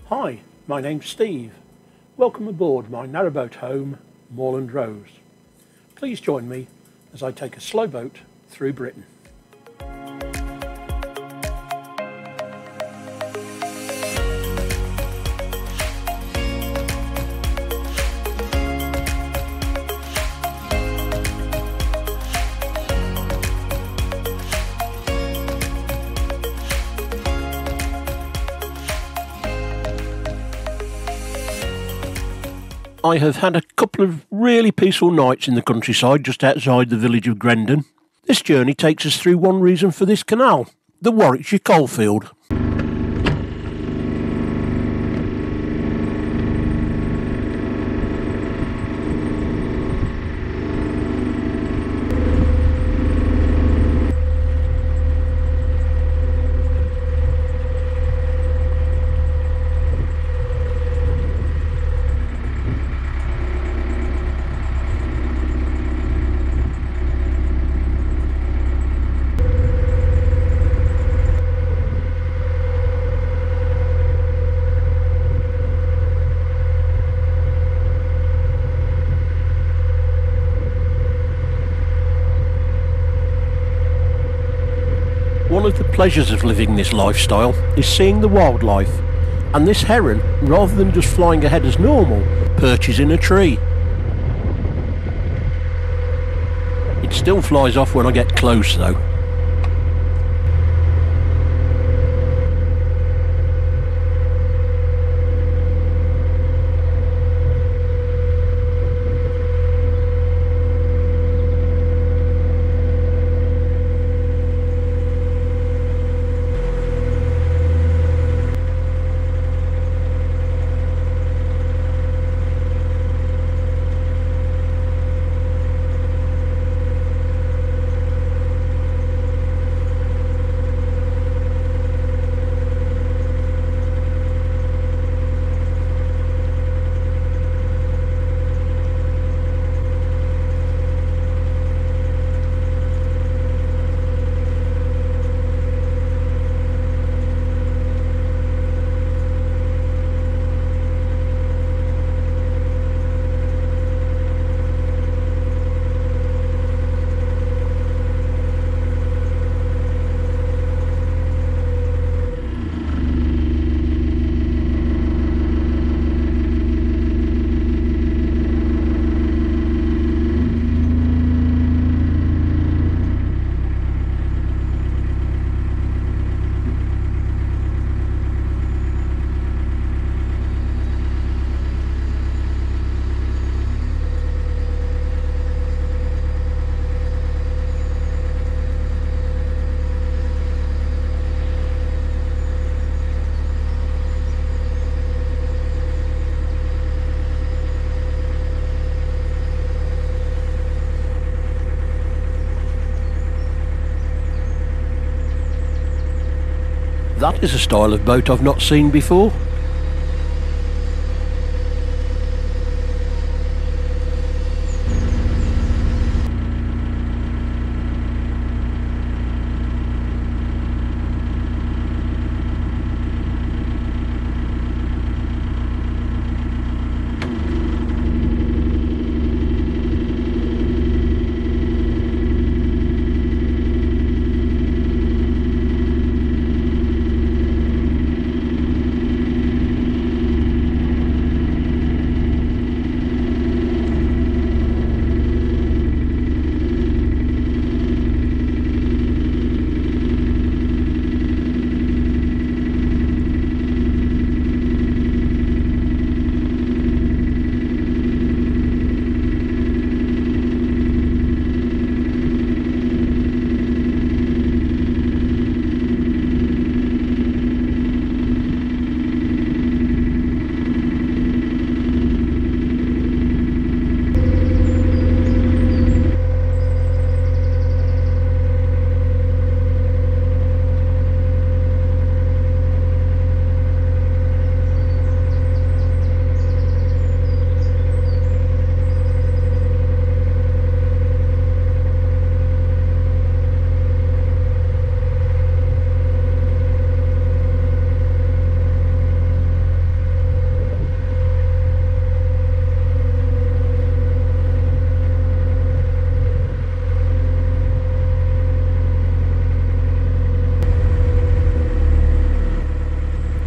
Hi, my name's Steve. Welcome aboard my narrowboat home, Moorland Rose. Please join me as I take a slow boat through Britain. I have had a couple of really peaceful nights in the countryside just outside the village of Grendon. This journey takes us through one reason for this canal, the Warwickshire coalfield. One of the pleasures of living this lifestyle is seeing the wildlife, and this heron, rather than just flying ahead as normal, perches in a tree. It still flies off when I get close though. That is a style of boat I've not seen before.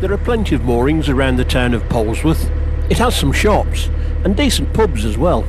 There are plenty of moorings around the town of Polesworth. It has some shops and decent pubs as well.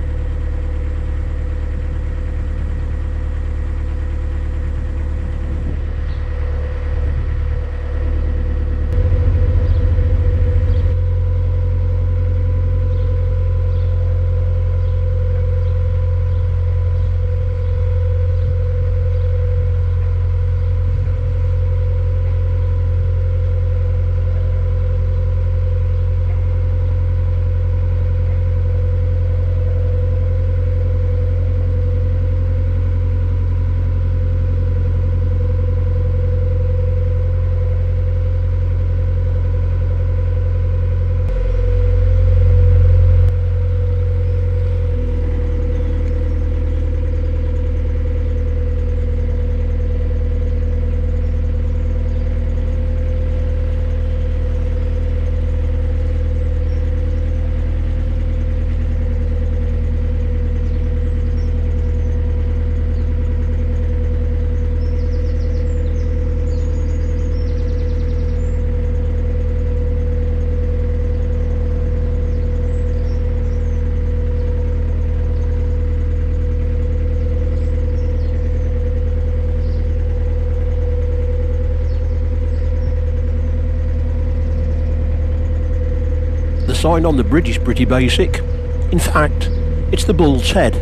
The sign on the bridge is pretty basic. In fact, it's the Bull's Head.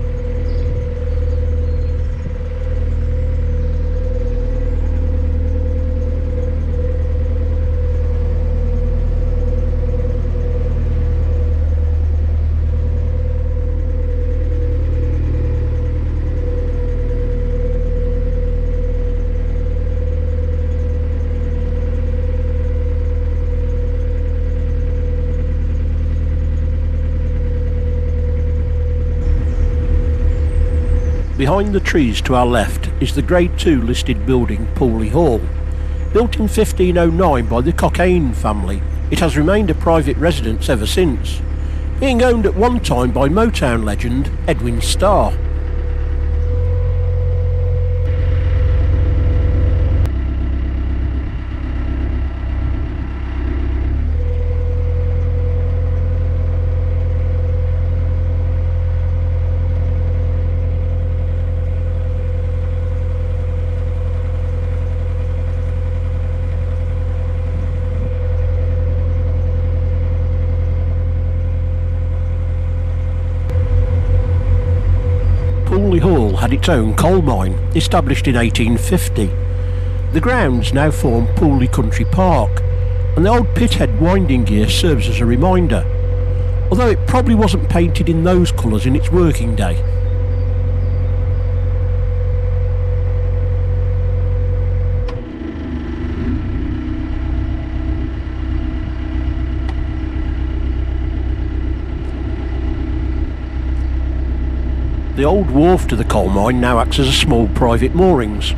Behind the trees to our left is the Grade 2 listed building Pooley Hall. Built in 1509 by the Cockayne family, it has remained a private residence ever since, being owned at one time by Motown legend Edwin Starr. Pooley Hall had its own coal mine, established in 1850. The grounds now form Pooley Country Park, and the old pithead winding gear serves as a reminder, although it probably wasn't painted in those colours in its working day. The old wharf to the coal mine now acts as a small private moorings.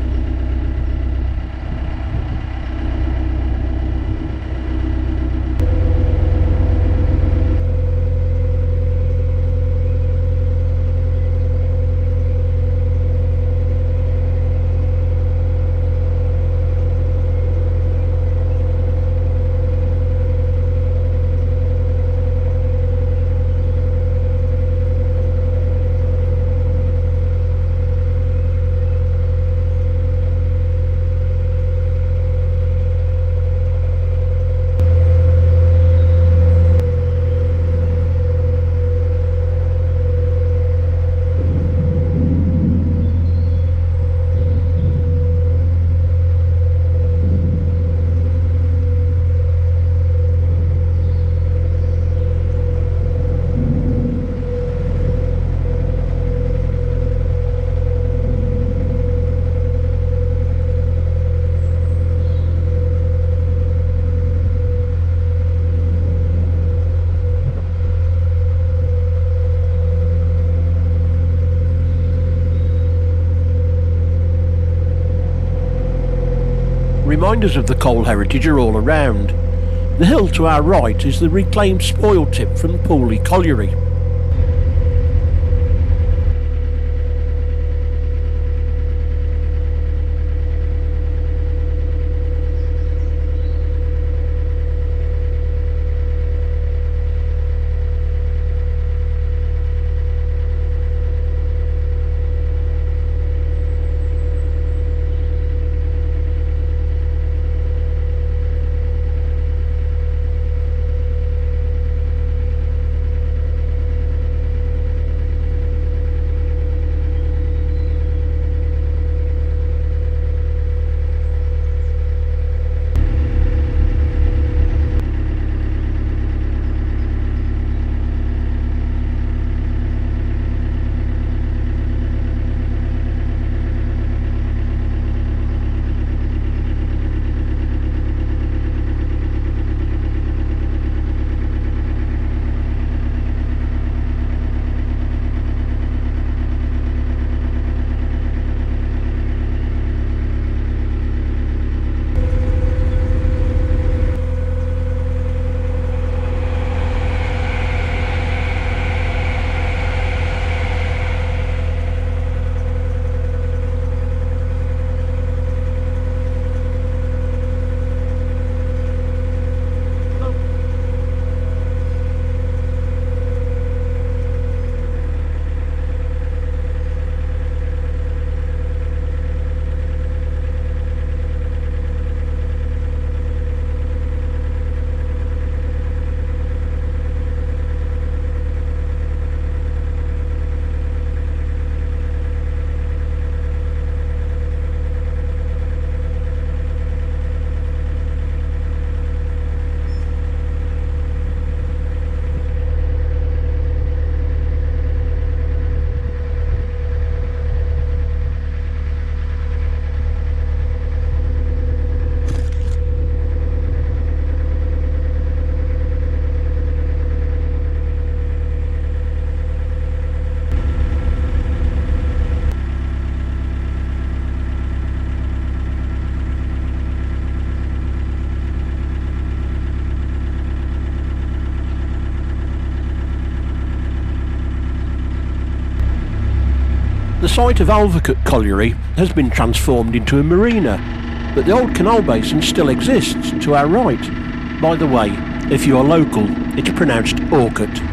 Reminders of the coal heritage are all around. The hill to our right is the reclaimed spoil tip from Pooley Colliery. The site of Alvercote Colliery has been transformed into a marina, but the old canal basin still exists to our right. By the way, if you are local, it's pronounced Orcut.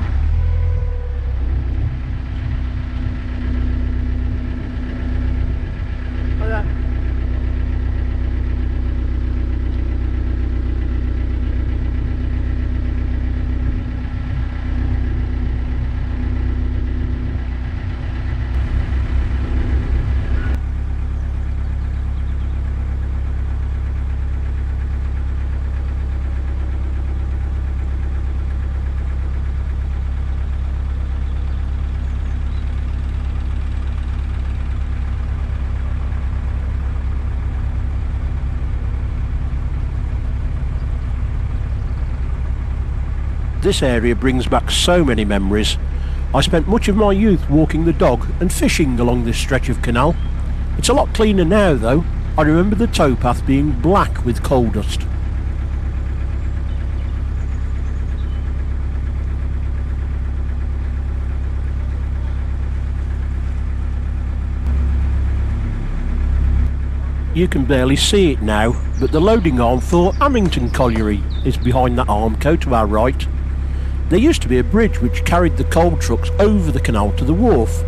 This area brings back so many memories. I spent much of my youth walking the dog and fishing along this stretch of canal. It's a lot cleaner now though. I remember the towpath being black with coal dust. You can barely see it now, but the loading arm for Amington Colliery is behind that armco to our right. There used to be a bridge which carried the coal trucks over the canal to the wharf.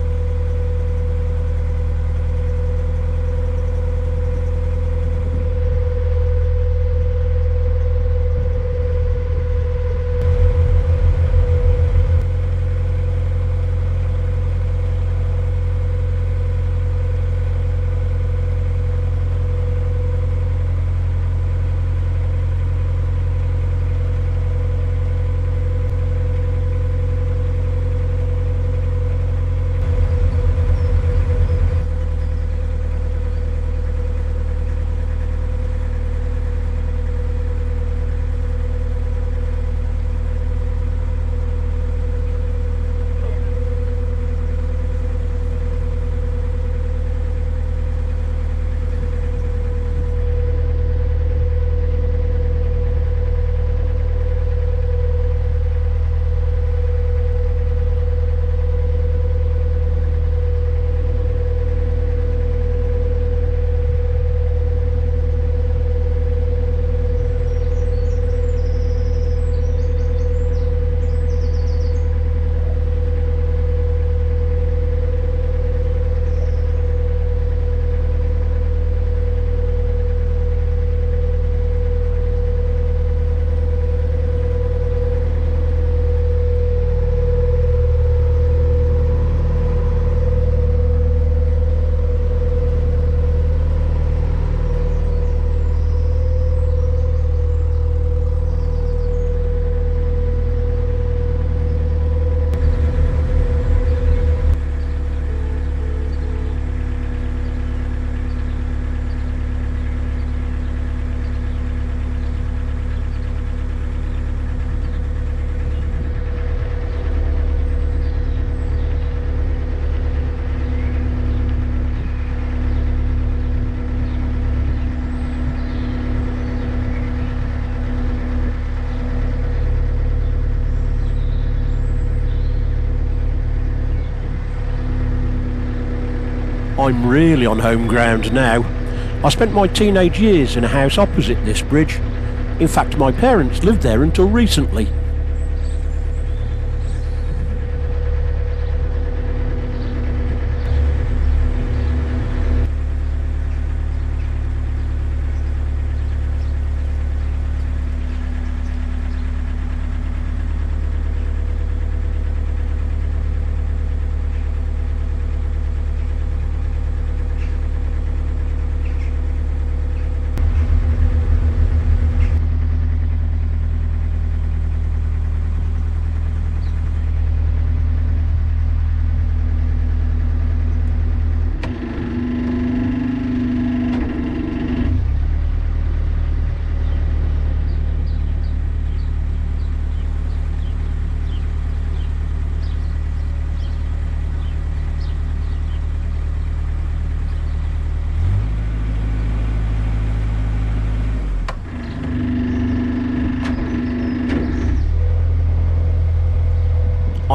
I'm really on home ground now. I spent my teenage years in a house opposite this bridge. In fact, my parents lived there until recently.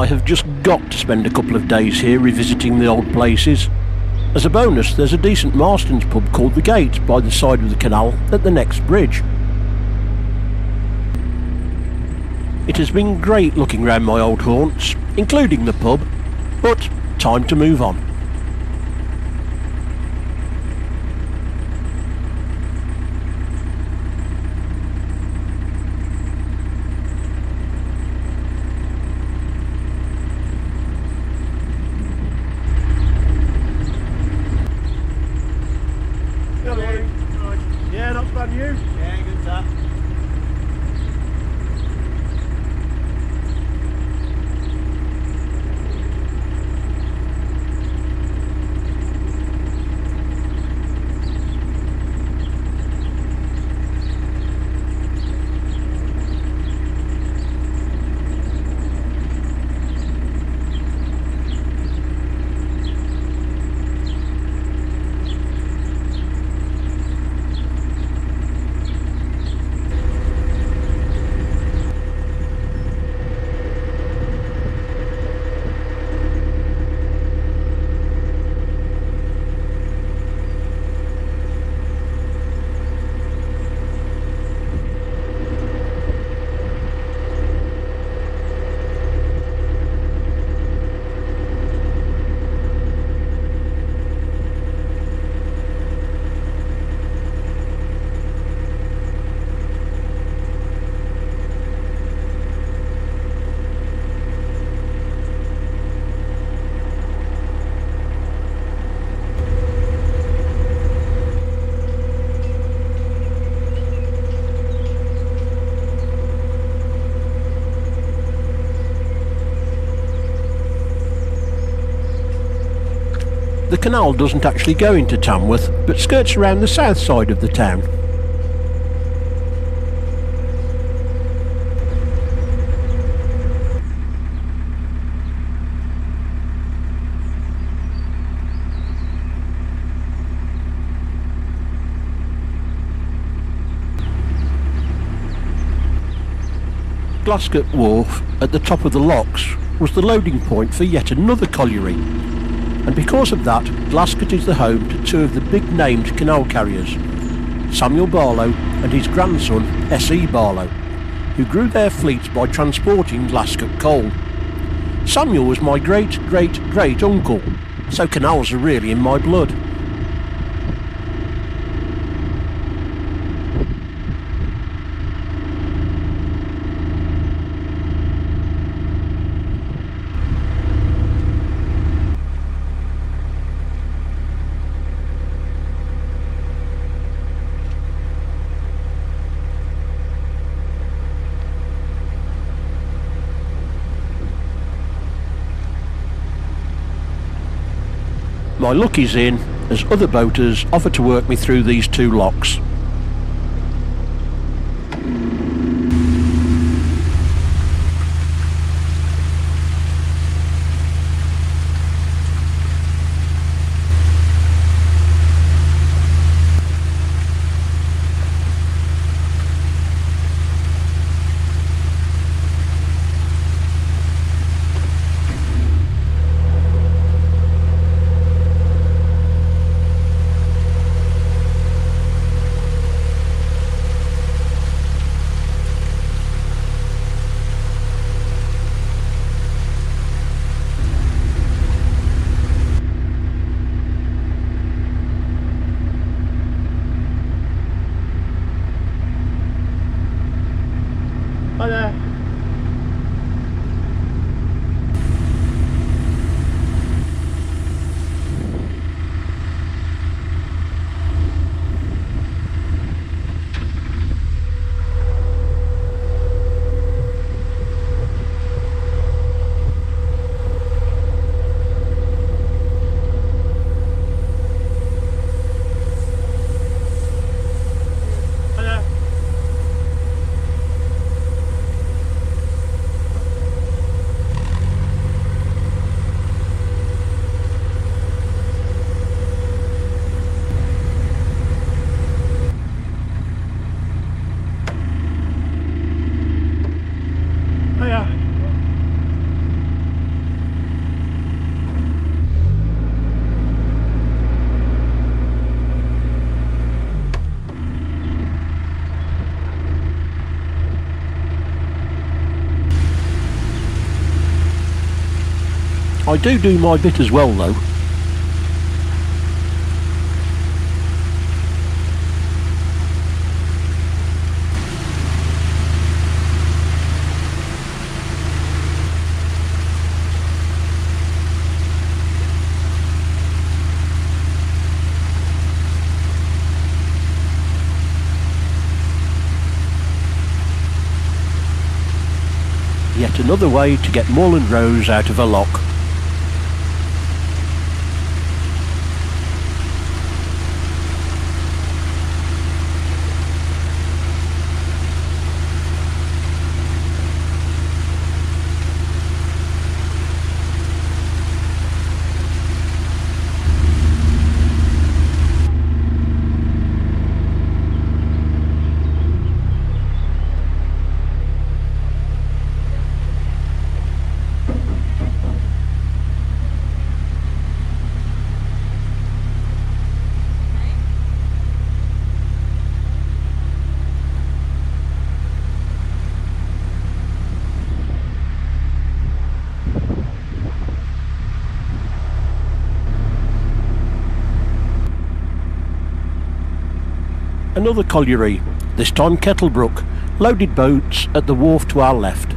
I have just got to spend a couple of days here revisiting the old places. As a bonus, there's a decent Marston's pub called The Gate by the side of the canal at the next bridge. It has been great looking round my old haunts, including the pub, but time to move on. Yeah, not bad, you? Yeah, good stuff. The canal doesn't actually go into Tamworth, but skirts around the south side of the town. Glascott Wharf, at the top of the locks, was the loading point for yet another colliery. And because of that, Glascott is the home to two of the big-named canal carriers, Samuel Barlow and his grandson S.E. Barlow, who grew their fleets by transporting Glascott coal. Samuel was my great-great-great-uncle, so canals are really in my blood. My luck is in, as other boaters offer to work me through these two locks. do my bit as well though. Yet another way to get moorland rows out of a lock. Another colliery, this time Kettlebrook, loaded boats at the wharf to our left.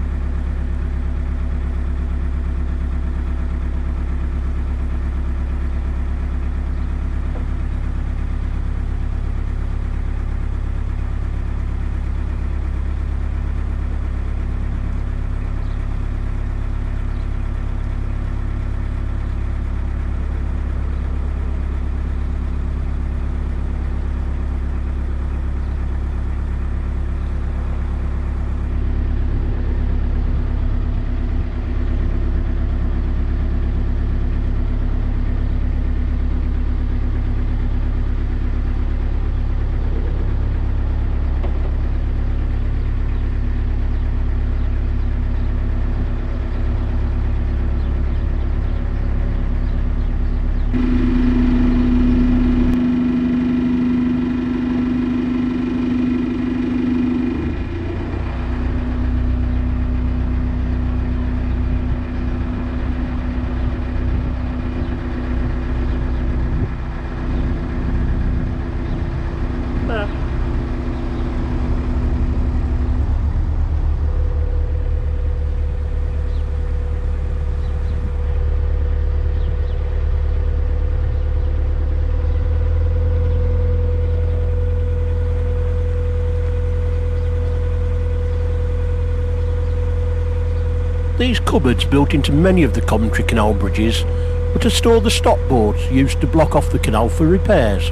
These cupboards built into many of the Coventry Canal bridges were to store the stopboards used to block off the canal for repairs.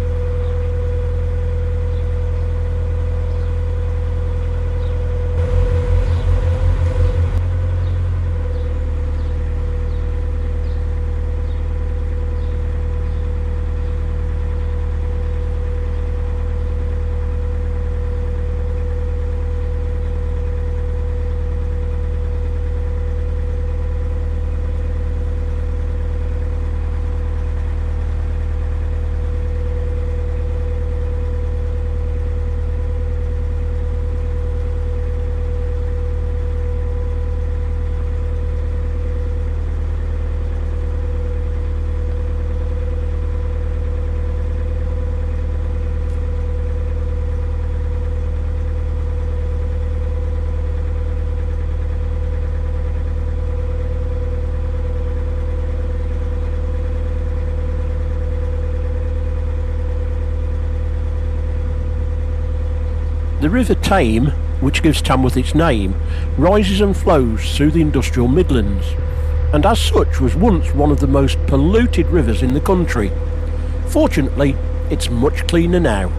The River Tame, which gives Tamworth its name, rises and flows through the industrial Midlands, and as such was once one of the most polluted rivers in the country. Fortunately, it's much cleaner now.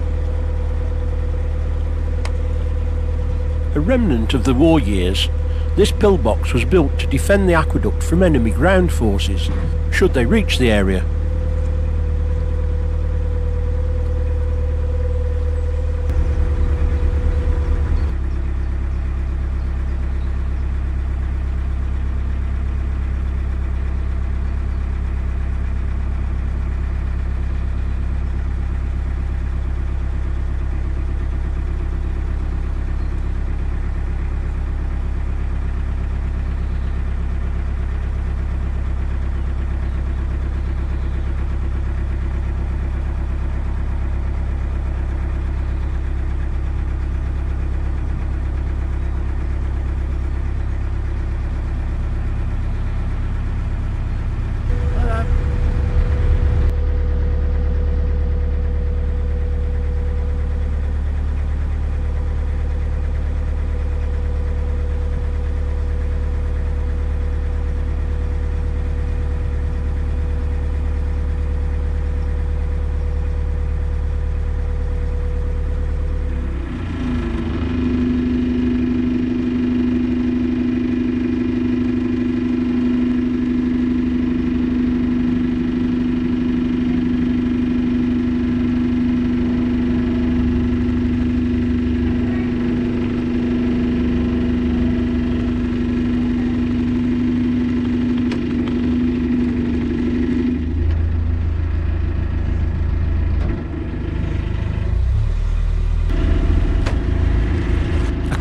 A remnant of the war years, this pillbox was built to defend the aqueduct from enemy ground forces, should they reach the area.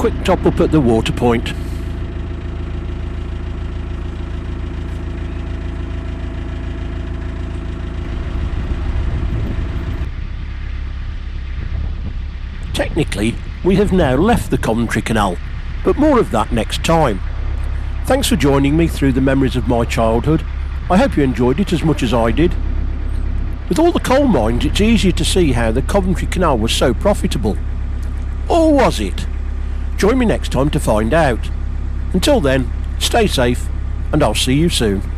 quick top up at the water point. Technically, we have now left the Coventry Canal, but more of that next time. Thanks for joining me through the memories of my childhood. I hope you enjoyed it as much as I did. With all the coal mines, it's easier to see how the Coventry Canal was so profitable. Or was it? Join me next time to find out. Until then, stay safe, and I'll see you soon.